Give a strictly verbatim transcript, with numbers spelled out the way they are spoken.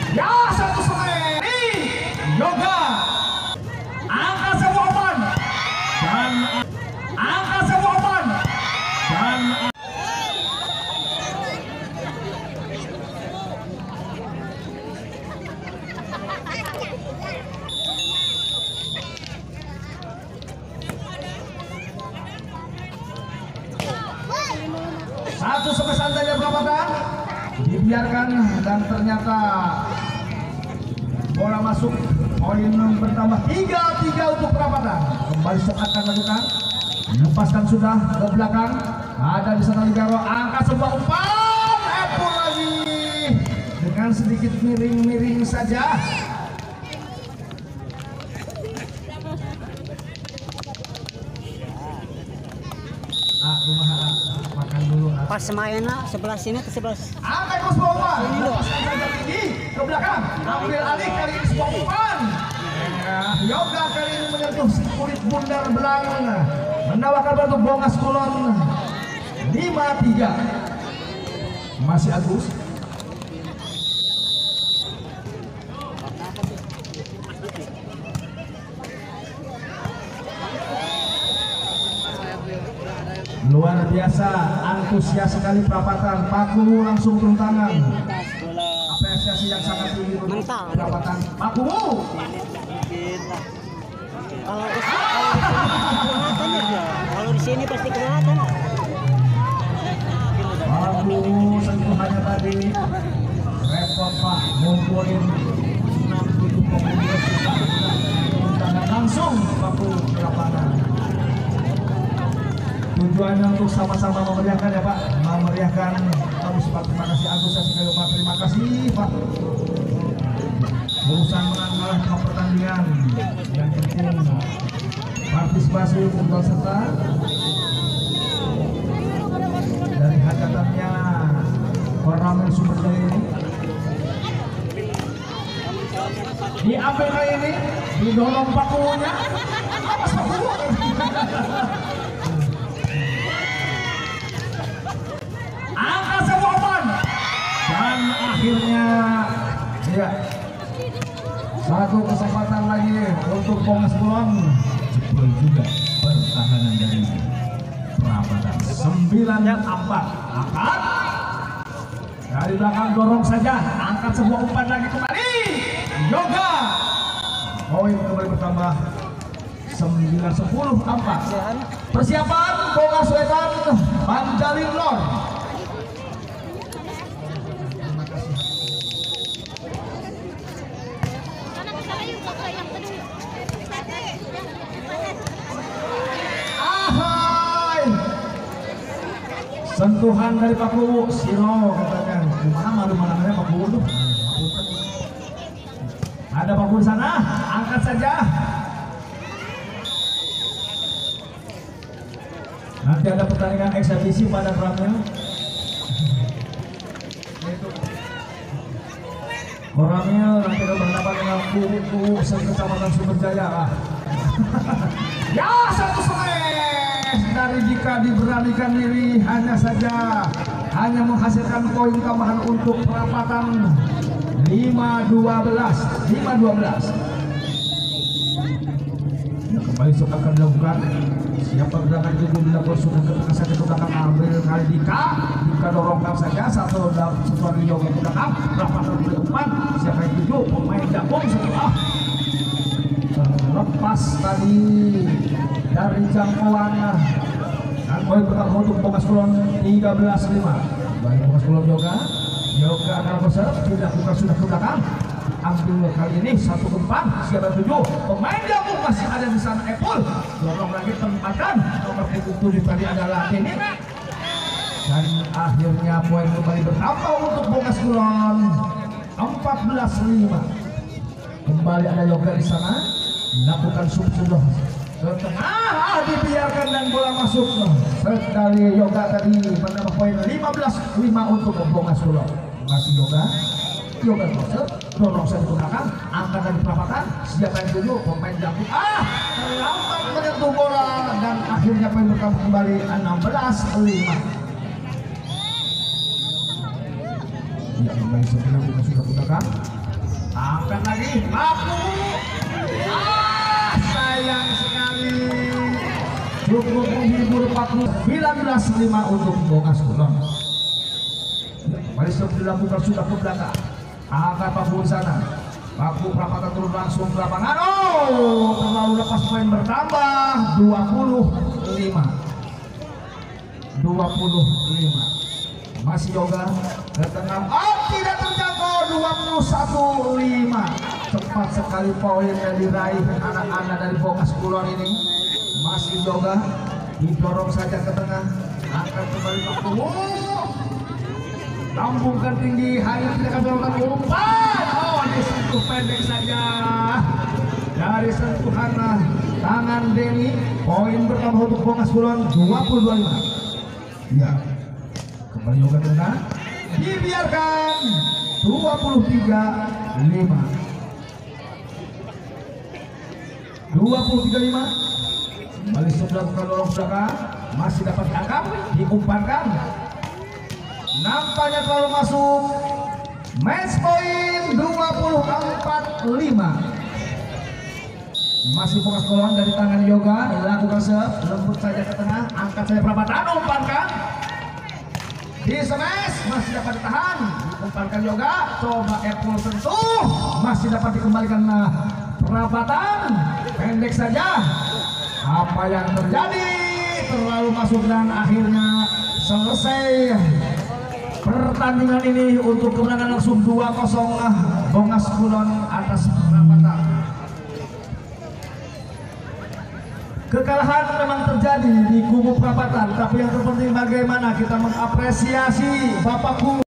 Ya, satu setengah Yoga angka sebuah umpan dan angka sebuah umpan dan satu sepesan saja perapatan dibiarkan dan ternyata bola masuk, poin bertambah tiga tiga untuk perapatan. Kembali akan lakukan, lepaskan sudah ke belakang, ada di sana Ligaro, angka sebuah umpan, Apple lagi dengan sedikit miring-miring saja. Ah, rumah makan dulu. Pas main lah sebelah sini ke sebelah. Angka itu sebuah umpan, lepaskan saja tinggi ke belakang, ambil alih kali ini sebuah umpan. Yoga kali ini menyentuh kulit bundar belang, menawarkan bentuk Bongas Kulon lima tiga. Masih Agus. Luar biasa antusias sekali perapatan. Paku langsung turun tangan. Apresiasi yang sangat tinggi untuk perapatan Paku. Kalau di sini, kalau di sini pasti kelihatan. Paku sentuhannya tadi repot Pak, ngumpulin enam tujuh pemuda tangan langsung Paku di lapangan. Tujuannya untuk sama-sama memeriahkan ya Pak, memeriahkan. Kami sempat terima kasih antusias sekali Pak, terima kasih Pak. Urusan menang kalah pertandingan yang penting partisipasi untuk serta dari hakatannya Koramil Sumberjaya ini diambil kali ini, didorong pakunya angka sebuah umpan dan akhirnya ya satu kesempatan lagi untuk Bongas Kulon. Jebol juga pertahanan dari perapatan. Sembilan empat angkat dari belakang, dorong saja, angkat sebuah umpan lagi kembali Yoga. Poin kembali bertambah sembilan sepuluh empat. Persiapan Bongas Wetan Banjaling Lor. Sentuhan dari Paku Siro katanya. Gimana malu-malunya Paku tuh? Ada Paku di sana, angkat saja. Nanti ada pertandingan eksebisi pada Koramil. Koramil nanti akan berhadapan dengan Kuku Kecamatan Sumberjaya. Ya, satu setengah dari jika diberanikan diri, hanya saja hanya menghasilkan poin tambahan untuk perapatan lima dua belas. Ya, kembali sudah akan dilakukan. Siapa gerakan itu dilakukan sudah ke tengah saja ke belakang, ambil kali Dika. Dika dorongkan saja satu dalam sesuatu Yoga ke belakang. Perapatan ke depan. Siapa yang tujuh pemain gabung setelah lepas tadi dari jangkauan dan poin pertama untuk Bongas Kulon tiga belas lima. Baik Bongas Kulon Yoga, Yoga akan berserap, sudah buka sudah ke belakang, ambil kali ini satu umpan, siapa tujuh pemain gabung masih ada di sana. Epul dorong lagi, tempatkan nomor tujuh tadi adalah ini, dan akhirnya poin kembali bertambah untuk Bongas Kulon empat belas lima. Kembali ada Yoga di sana, lakukan sub sudah ke tengah, ah, dibiarkan dan bola masuk sekali. Yoga tadi menambah poin lima belas lima untuk Bongas Kulon. Masih Yoga, Yoga proses dorong saya ke belakang, angkat dari perapatan, siapa yang tujuh pemain jangkut, ah lambat menyentuh bola dan akhirnya poin bertambah kembali enam belas lima. Ya, kembali sebenarnya sudah ke belakang. Angkat lagi, mampu. Ah, sayang sekali. Cukup menghibur empat puluh sembilan belas lima untuk Bongas Kulon. Kembali sebelum dilakukan sudah ke belakang. Angkat Paku di sana. Paku perapatan turun langsung ke lapangan. Oh, terlalu lepas, poin bertambah dua puluh lima. dua puluh lima. Masih Yoga ke tengah. Oh, tidak terjangkau. dua puluh satu lima. Cepat sekali poin yang diraih anak-anak dari Bongas Kulon ini. Masih Yoga didorong saja ke tengah. Angkat kembali Paku. Lambungkan tinggi, hanya tidak akan melakukan umpan. Oh, disentuh pendek saja dari sentuhan tangan Denny. Poin bertambah untuk Bongas Kulon dua puluh dua lima. Ya, kembali Yoga tengah, dibiarkan dua puluh tiga lima. dua puluh tiga lima. Kembali sebelah ke lorong belakang, masih dapat diangkat, diumpankan. Nampaknya terlalu masuk. Match point dua puluh empat lima. Masih Bongas Kulon dari tangan Yoga, dilakukan serve, lembut saja ke tengah, angkat saja perapatan, umpankan. Di smash, masih dapat ditahan, umpankan Yoga, coba Apple sentuh, masih dapat dikembalikan perapatan, pendek saja. Apa yang terjadi? Terlalu masuk dan akhirnya selesai pertandingan ini untuk kemenangan langsung dua kosong Bongas Kulon atas perapatan. Kekalahan memang terjadi di kubu perapatan, tapi yang terpenting bagaimana kita mengapresiasi Bapak Kubu.